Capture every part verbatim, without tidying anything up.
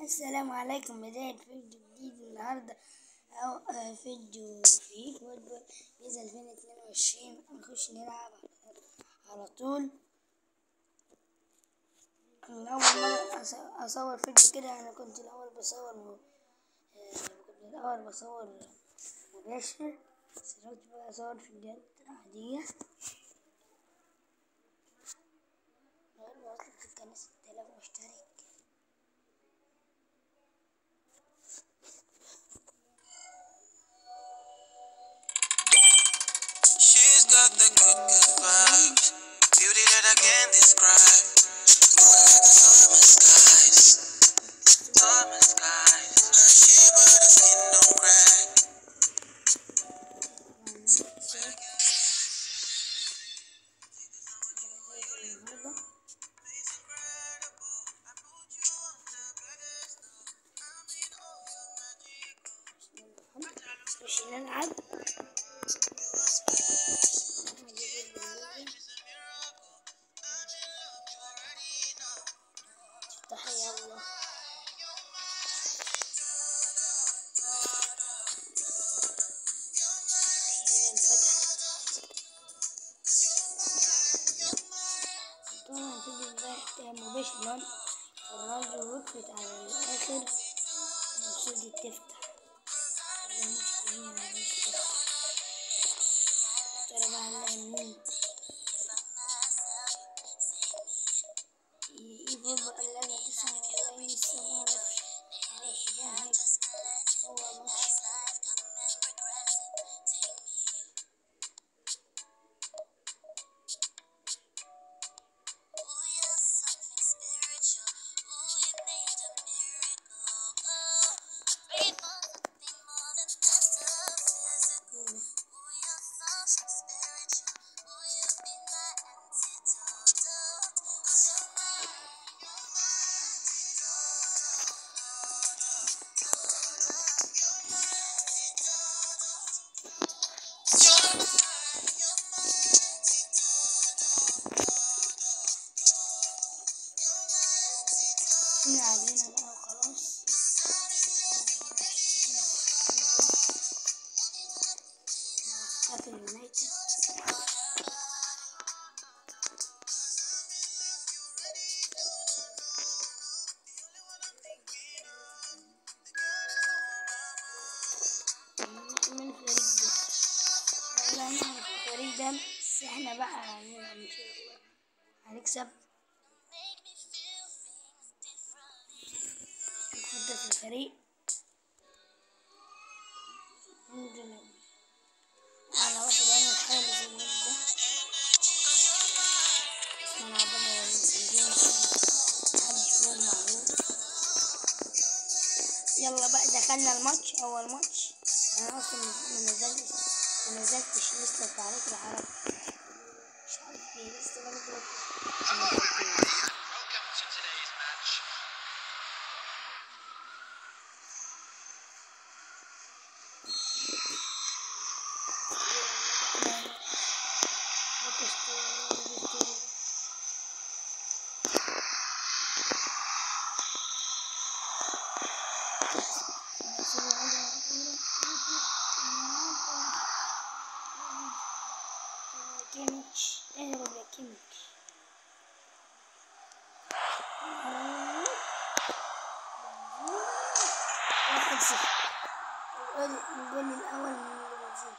السلام عليكم. بداية فيديو جديد النهاردة أو آه فيديو في فوتبول بيز ألفين واتنين وعشرين. نخش نلعب على طول. من أول مرة أصور فيديو كده. أنا كنت الأول بصور م... آه كنت الأول بصور مباشر، بس دلوقتي بقى أصور فيديوهات عادية. وصلت القناة ستة آلاف مشترك. She's got the good, good vibes, beauty that I can't describe. Blue like the summer skies, summer skies. Her shape, but her skin don't crack. It's incredible. I put you on the pedestal. I mean, oh, you're magical. مش نلعب. You are special. In my life, it's a miracle. I'm in love, you already know. تحية الله. طبعا فيديو ده مباشر الراجل وقفت على الآخر وابتدت تفتح. ترى بقى هنلاقي مين يفوز بقى اللعبة تسعة وأربعين سنة. معرفش بقى هيك هو ماتش. هنا علينا بقى وخلاص. قاتل يونايتد. من الفريق ده ولا نعرف الفريق ده، بس احنا بقى هنلعب ان شاء الله هنكسب. نحط في الفريق عندنا على واحد عامل حارس الواد ده اسمه عبد الله الجنسي، محدش فيهم معروف. يلا بقى دخلنا الماتش. أول ماتش أنا أصلا منزلتش منزلتش لسه تعليق العرب، مش عارف ليه لسه برضه منزلتوش. كيميتش اهرب يا كيميتش. واحد صفر. الجول الأول من البرازيل.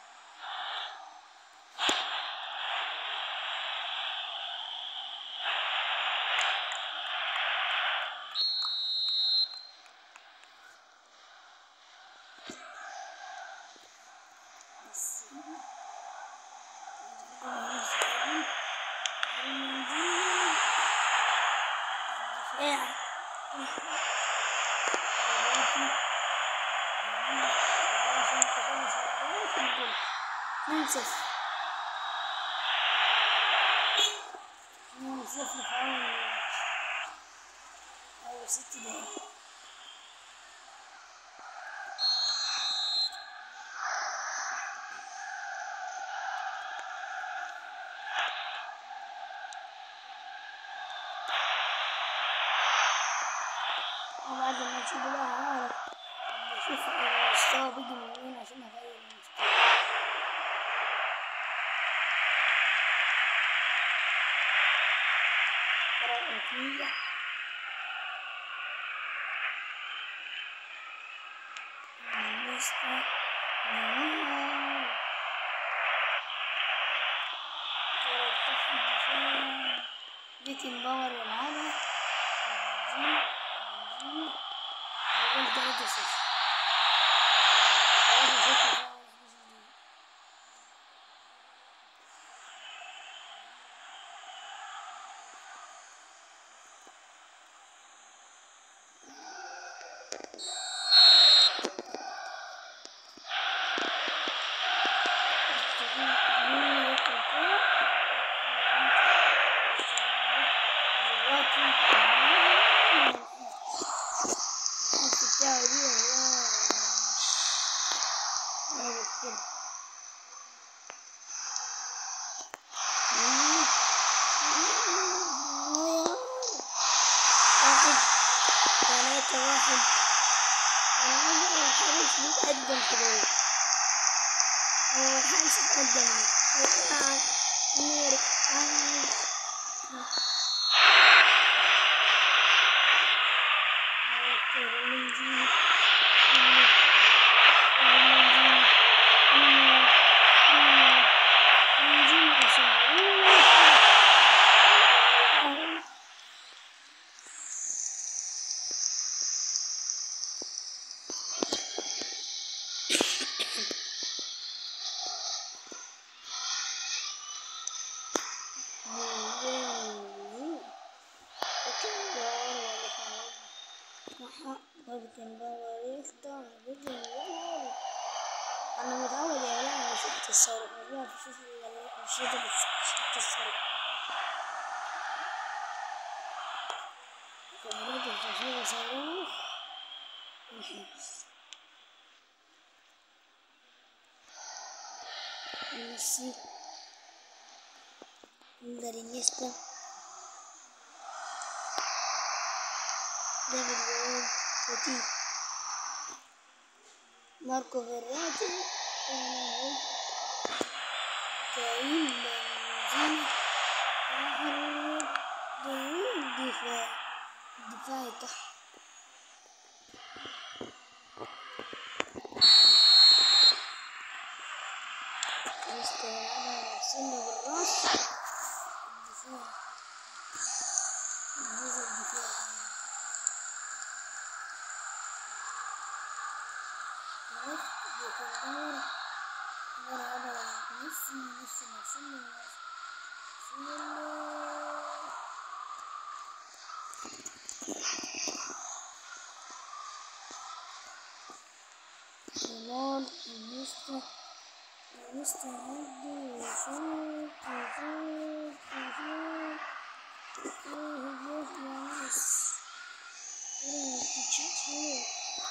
اثنين صفر اثنين صفر في أول الماتش، أول ست دقايق. وبعد ما نشوف بقى هعرف بشوف المستوى بيجي من وين عشان اغير المستوى. الكرة الأرضية بالنسبة لنهار كرة تحت الدفاع بيكن باور يلعبها بنزيما بنزيما أول تلاتة صفر تلاتة صفر. ثلاثة واحد. أنا الحارس بيتقدم كده، هو الحارس اتقدم نور أنا متعود يا ولد على شفت الصاروخ، مش بعرف أشوف الشاشة بس شفت الصاروخ. كبرت الشاشة صاروخ الحبس. ميسي عندنا انيستا ديفيد بوين وتي ماركو فيراتي كريم بنزيما محمد الدفاع الدفاع تحت يلعبها مرسلنا بالراس الدفاع هذا الدفاع بيكون دور ولعبها ميسي ميسي مرسلنا مرسلنا انيستا انيستا هدي وشوط وشوط وشوط ايه يروح يا ناس ايه بتتشات حلوة.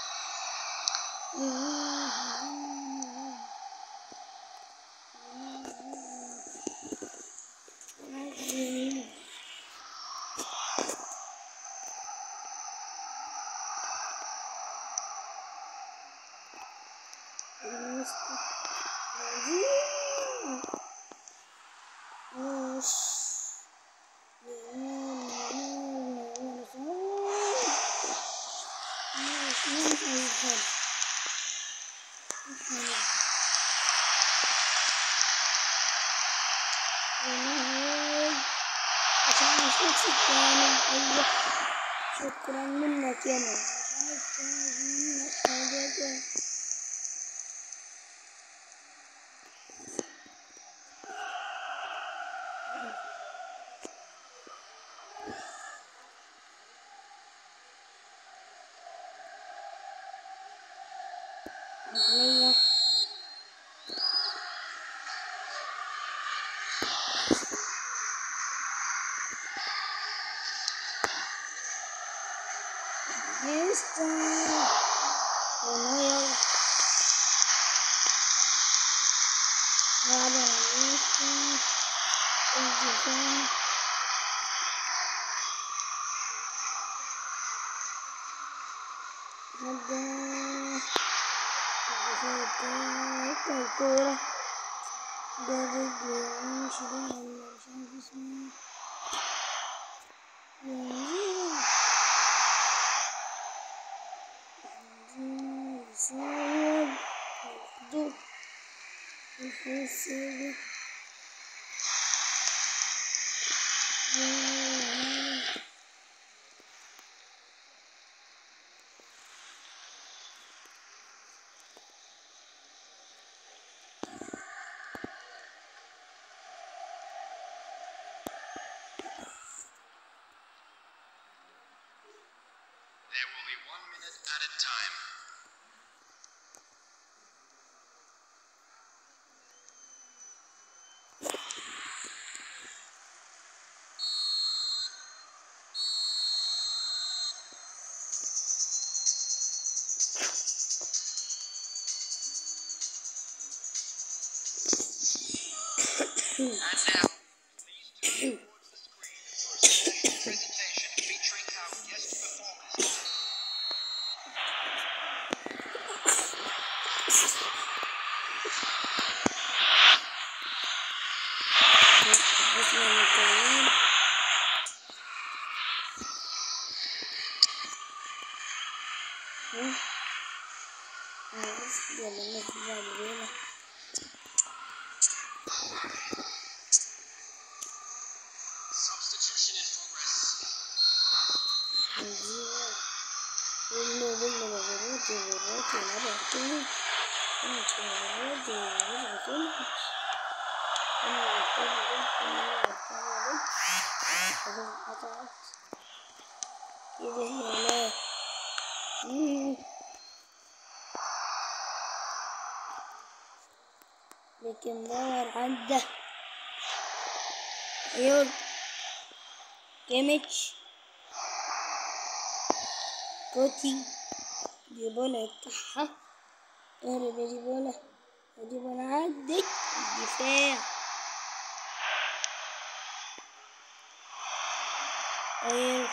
شكرا منك يا نور. أغنية Listo. Bueno, vale, listo. Entonces, نبدأ نبدأ الكورة مدرب يمشي دايما مش عارف اسمه يساعد يقدر يفسر There will be one minute at a time. And now, please turn towards the screen for a special presentation featuring our guest performers. اسمه المكرمين يلا ناخد بعض بينا Substitution in progress. نجيب قلنا قلنا مغرات ومرات ونلعبها كلمة أنا مغرات ونلعبها كلمة أنا غلطانة جدا أنا غلطانة جدا أنا قطعت كده يا لا لكن باور عدى عيون كيميتش كوتي ديبولا يفتحها اهرب يا ديبولا يا ديبولا عدت الدفاع ايوه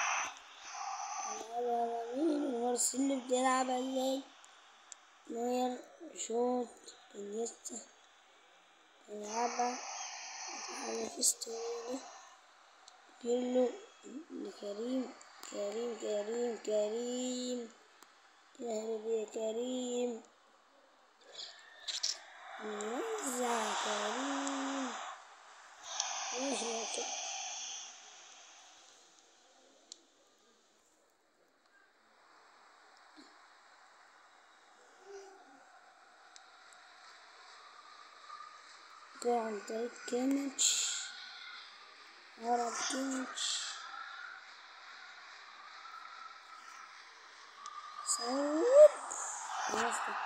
العبها يمين ومارسيلو بتلعبها ازاي نوير شوط انيستا يلعبها على فيستوني بيرلو لكريم كريم كريم كريم اهرب يا كريم وزع كريم اهرب جه عن طريق كيميتش هرب كيميتش صوب خلاص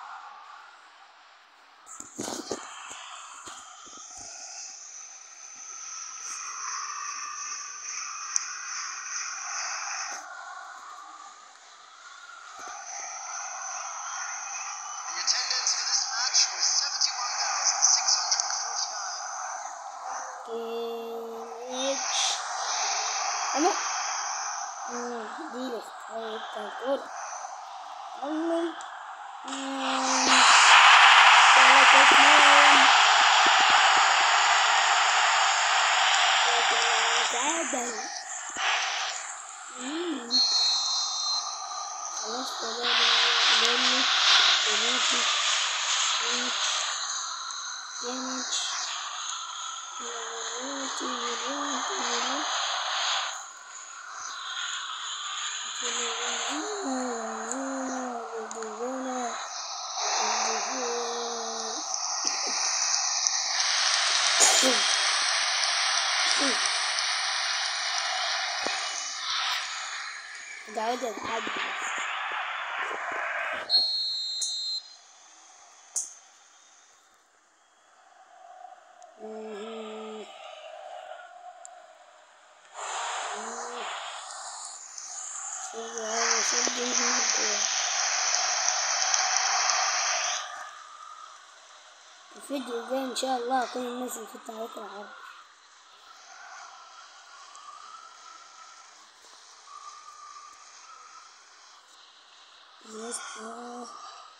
The attendance for this match was seventy-one thousand six hundred forty-nine. كيميتش أنا دي لك تقول أمي ثلاثة اثنين تعادل خلاص تعادل بيني بيناتي كيميتش كيميتش بيناتي بيناتي بيناتي دعوت اتعدى الفيديو الجاي ان شاء الله كل الناس اللي في التعليق العربي انيستا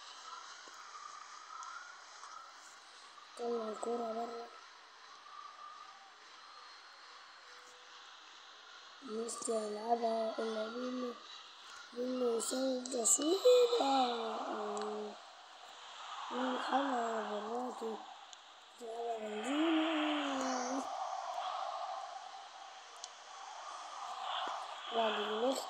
طلع الكورة برا. انيستا يلعبها إلا بيلو، بيلو يسوي تصويبة من الحلقة براتي تلعبها بنزيما بعد اللخت.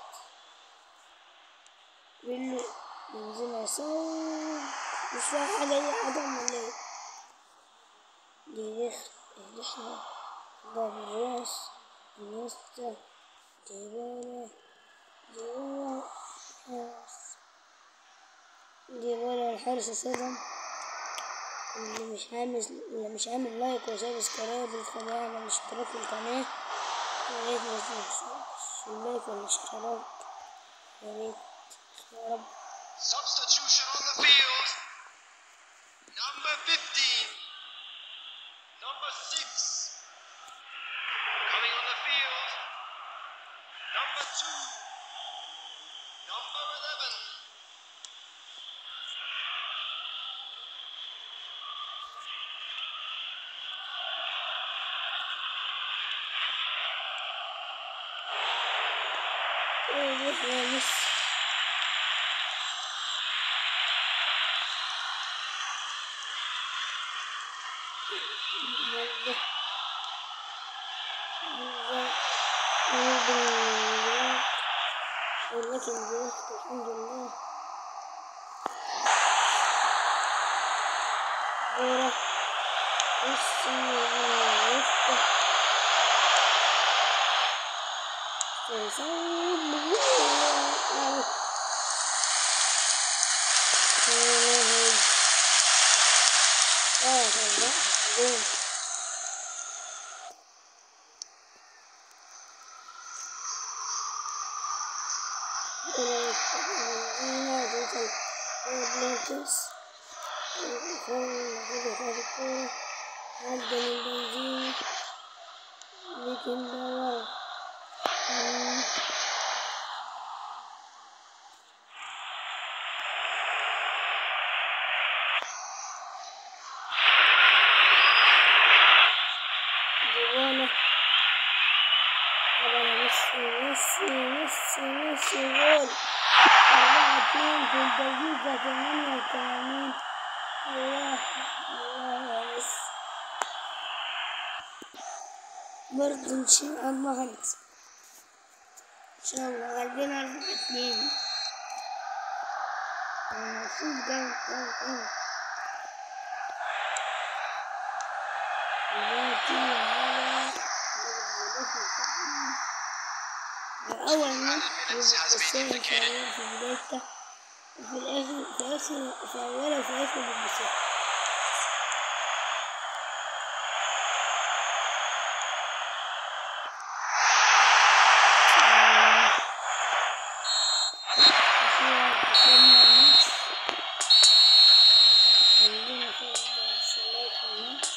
بيلو بنزيما يسوي مش فاهم حاجة، دي عدم ولا ايه؟ دي لخت يهدحها ضرب الراس. انيستا ديبالا ديبالا حارس ديبالا الحارس الصدم. اللي مش عامل اللي مش عامل لايك وسبسكرايب يدخل يعمل اشتراك في القناة. يا ريت ما تنسوش اللايك والاشتراك يا ريت يا رب. Substitution on the field. Number fifteen. Number six. Coming on the field. Number two. Number eleven. روح يا ميسي. يلا يلا ولكن جرحت الحمد لله. كورة ميسي على وسطه يصوب جول. اه والله جول. بلانكس المفروض هذه الكورة عدى من بنزيما لكن ده ورا. ديبالا طبعا ميسي ميسي ميسي ميسي جول أربعة اتنين في الدقيقة ثمانية وثمانين. الله الله يا ميسي. برضه إن شاء الله هنكسب إن شاء الله. غالبين أربعة اتنين. المفروض جاي جاي دلوقتي على أول ما بالبسين في بدايته وفي الآخر في آخر في أوله وفي آخر بالبسين. كسبنا الماتش. عندنا فوز سلاك في الماتش.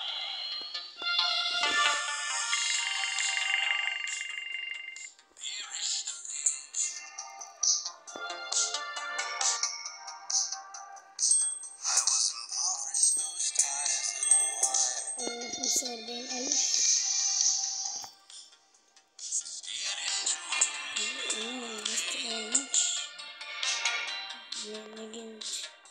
خمسة وأربعين ألف. أنا لبست أول ماتش يا ليجند.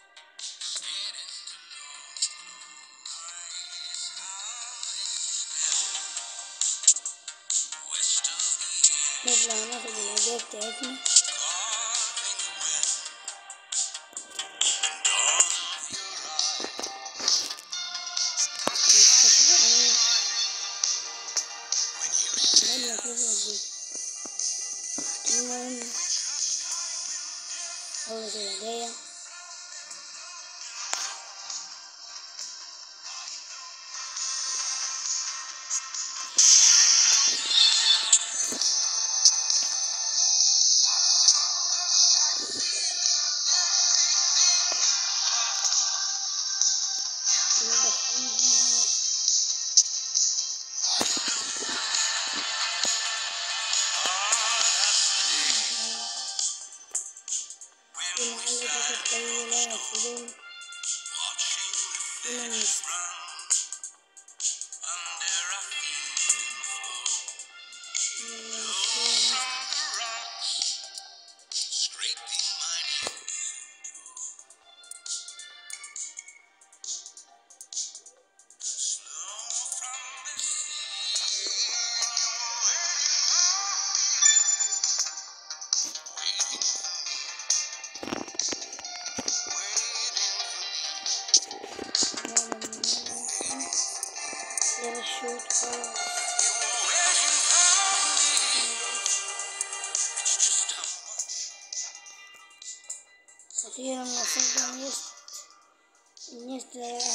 نطلع ناخد الهدايا بتاعتنا. المهم أول الهدايا بعدين هنا نست- يلا الشوط خلاص. أخيرا وصلت النست النست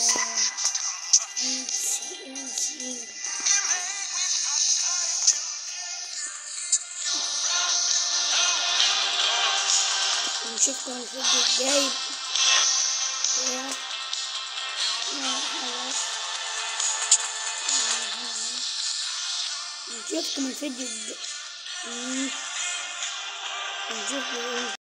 نسي نشوفكم الفيديو الجاي. يا خلاص نشوفكم الفيديو الجاي. نشوفكم